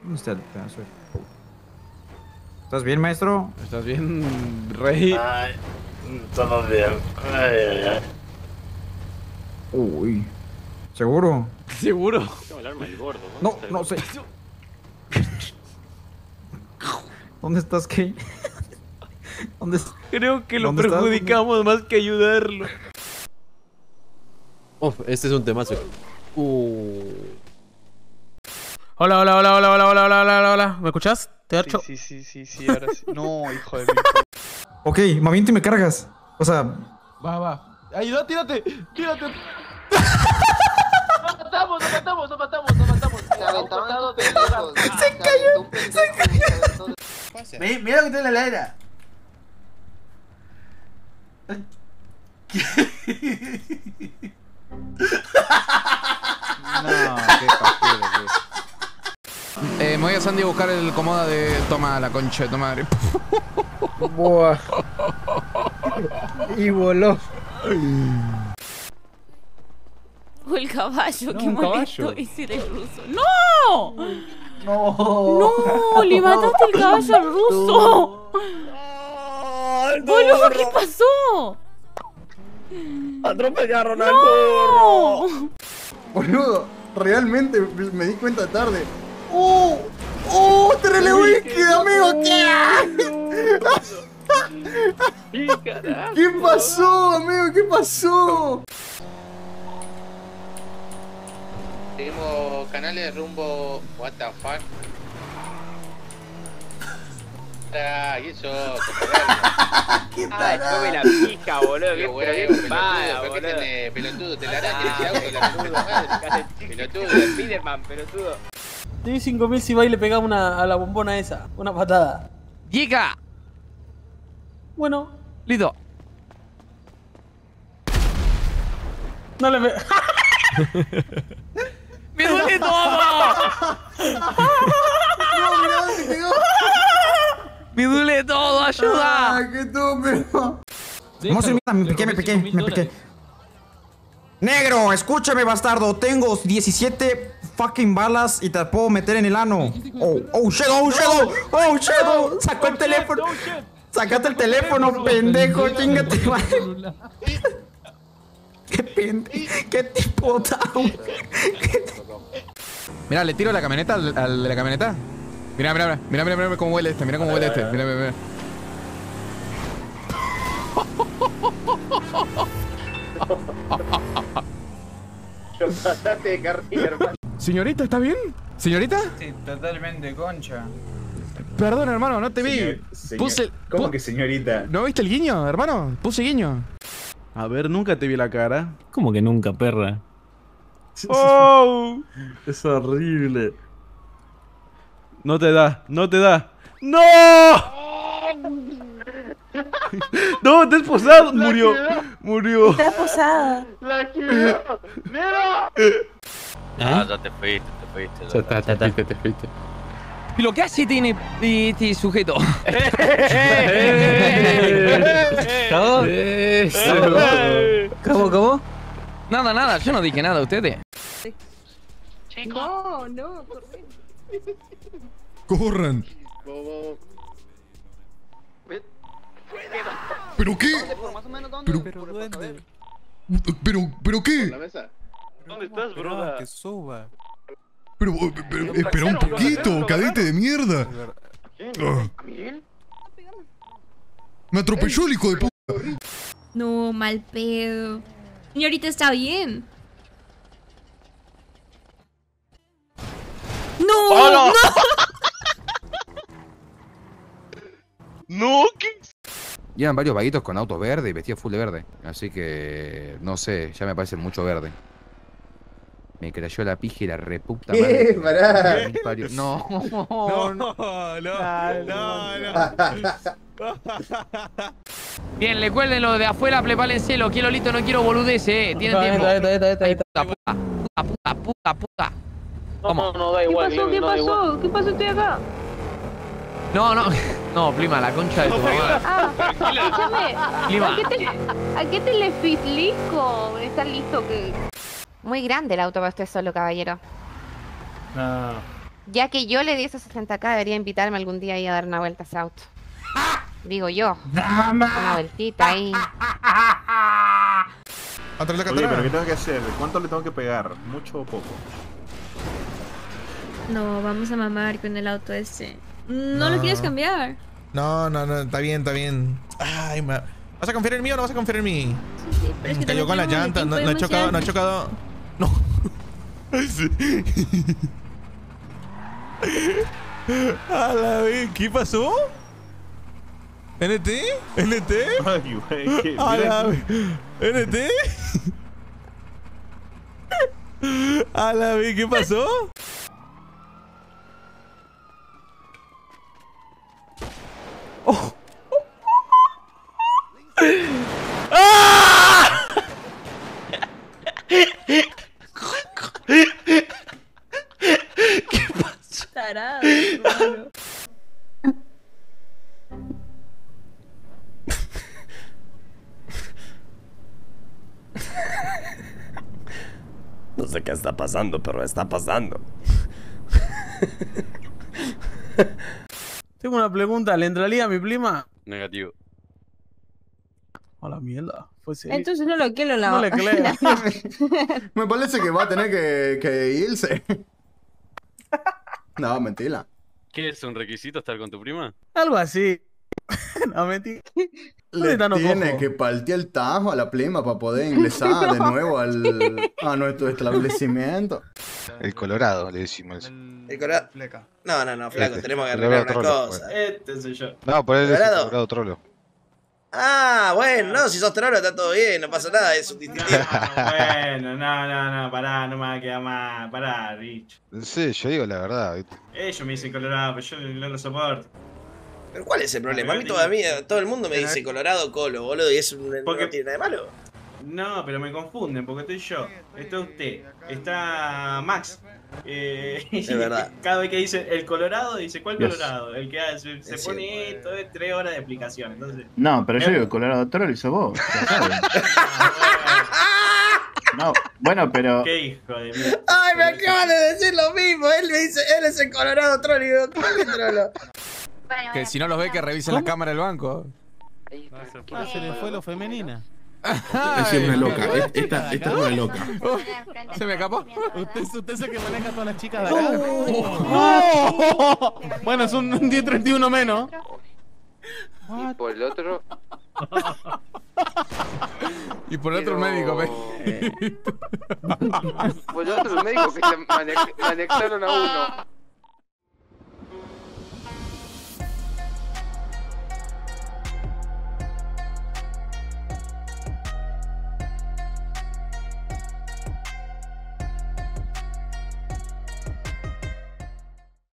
¿Dónde está el pedazo de puta? ¿Estás bien, maestro? ¿Estás bien, rey? Ay, todo bien. Ay, ay, ay. Uy. ¿Seguro? ¿Seguro? Tengo el arma del gordo, No, no sé. ¿Dónde estás, Kay? ¿Dónde estás? Creo que lo ¿Dónde estás? perjudicamos más que ayudarlo. Uf, este es un temazo. Hola, hola, hola, hola, hola, hola, hola, hola, hola. ¿Me escuchás? Te archo. Sí, ahora sí. No, hijo de mi... Ok, me aviento y me cargas. O sea, Va. Ayuda, tírate. Tírate. Nos matamos. Se aventaron estos pendejos. Se cayó. Mira lo que tiene la heladera. No, qué pajero, me voy a Sandy a buscar el comoda de... Toma la concha de tu madre. Buah. Y voló. O el caballo, No, qué un molesto. caballo. Ese era el ruso. ¡No! No. ¡No! ¡Le mataste el caballo al ruso! Boludo, ¿qué pasó? Atropellaron al burro. ¡No! boludo, realmente me di cuenta tarde. ¡Terele líquido, amigo! ¿Qué pasó, amigo? ¿Qué pasó? Tenemos canales rumbo... What the fuck. Y eso, como verlo. ¿Qué Ay, come la pija, boludo. Qué Qué huevo, mala, pelotudo, boludo. pelotudo, te la araña ese auto, la puta madre. Pelotudo. Spiderman, pelotudo. Te di 5000 si va y le pegamos a la bombona esa. Una patada. ¡Llega! Bueno, Listo. no le pe... ¡Me duele todo! No, mira dónde quedó. ¡Me duele todo! ¡Ayuda! ¡Ah, qué estúpido! Vamos a ir, me piqué. Negro, escúchame, bastardo. Tengo 17 fucking balas y te puedo meter en el ano. Oh, Shadow. Sacó el teléfono. Sácate el teléfono, pendejo. Chingate, madre. Qué tipo down. Mira, le tiro la camioneta al de la camioneta. Mira cómo huele este. Mira. Lo pasaste de carril, hermano. Señorita, ¿está bien? ¿Señorita? Sí, totalmente, concha. Perdón, hermano, no te vi. Puse. ¿Cómo que señorita? ¿No viste el guiño, hermano? Puse guiño. A ver, nunca te vi la cara. ¿Cómo que nunca, perra? ¡Oh! Es horrible. No te da. ¡No! ¡No! ¡Te has posado! Murió. Está posada. La quiero. ¡Mira! ¿Ah? Ya te fuiste. Ya está, te fuiste. ¿Y lo que hace este sujeto? ¿Cómo? Nada, yo no dije nada a ustedes. No. ¡Corran! ¿Pero qué? Más o menos, ¿dónde? ¿Pero qué? ¿La mesa? ¿Dónde estás, broda? Que suba. Pero espera un poquito, cadete de mierda. Ah. Me atropelló el hijo de puta. No, mal pedo. Señorita, ¿está bien? ¡No! No, ¿qué? Llevan varios vaguitos con autos verdes y vestidos full de verde. Así que, no sé, ya me parece mucho verde. Me creyó la pija y la reputa madre. Pará. No. Bien, le cuelden lo de afuera, prepárense, quiero lito, no quiero boludeces, tienen tiempo. Puta. ¿Cómo? No, da igual. ¿Qué pasó? ¿Qué pasó? Estoy acá. No, Plima, la concha de tu mamá. Escúchame. Clima. ¿A qué te le fitlico? ¿Está listo que...? Muy grande el auto para usted solo, caballero. No. Ya que yo le di esos 60K, debería invitarme algún día ahí a dar una vuelta a ese auto. Digo yo. Una vueltita ahí. Atrás la Oye, katana. pero ¿qué tengo que hacer? ¿Cuánto le tengo que pegar? ¿Mucho o poco? No, vamos a mamar con el auto ese. ¿No lo quieres cambiar? No, está bien, está bien. Ay, ¿vas a confiar en mí o no vas a confiar en mí? Sí, pero es que Cayó con la llanta, no he chocado, no he chocado. No. A la vez, ¿qué pasó? ¿NT? ¿NT? Ay, güey, ¿qué? A Mira la aquí. vez. ¿NT? A la vez, ¿qué pasó? Tarado, hermano. No sé qué está pasando, pero está pasando. Tengo una pregunta, ¿le entraría a mi prima? Negativo. A la mierda. Fue serio. Entonces no lo quiero la. No le creo. Me parece que va a tener que irse. No, mentira. ¿Qué es un requisito estar con tu prima? Algo así. No, mentira. Le ¿Dónde está tiene Nocojo? que partir el tajo a la prima para poder ingresar de nuevo a nuestro establecimiento. El Colorado, le decimos. El Colorado. No, flaco, tenemos que El arreglar una Colorado cosa. Este soy yo. No, por él es el ¿Colorado? Colorado Trollo. Ah, bueno, no, si sos trolo está todo bien, no pasa nada, es un distintivo. Bueno, no, pará, no me va a quedar más. Pará, Rich. Sí, yo digo la verdad. ¿viste? Ellos me dicen colorado, pero yo no lo soporto. Pero ¿cuál es el problema? A mí todavía, todo el mundo me dice Colorado Colo, boludo, y eso no tiene nada de malo. No, pero me confunden, porque estoy yo, está usted, está Max. Es verdad. Cada vez que dice el Colorado, dice ¿cuál Yes. Colorado? El que se pone esto de 3 horas de explicación. Entonces, No, pero yo digo Colorado Troll y sos vos. ya sabes. No, bueno, pero. qué hijo de mí. Ay, me acaban de decir lo mismo, él me dice, él es el Colorado Trolo, y digo, ¿cuál es trolo? Que si no los ve, que revisen la cámara del banco. Ah, se le fue lo femenina. Esta es una loca. Esta es una loca. ¿Se me escapó? Usted es el que maneja a todas las chicas de acá. ¡No! Bueno, es un 10-31 menos. Y por el otro. Y por el otro el médico, Por el otro el médico que se anexaron a uno.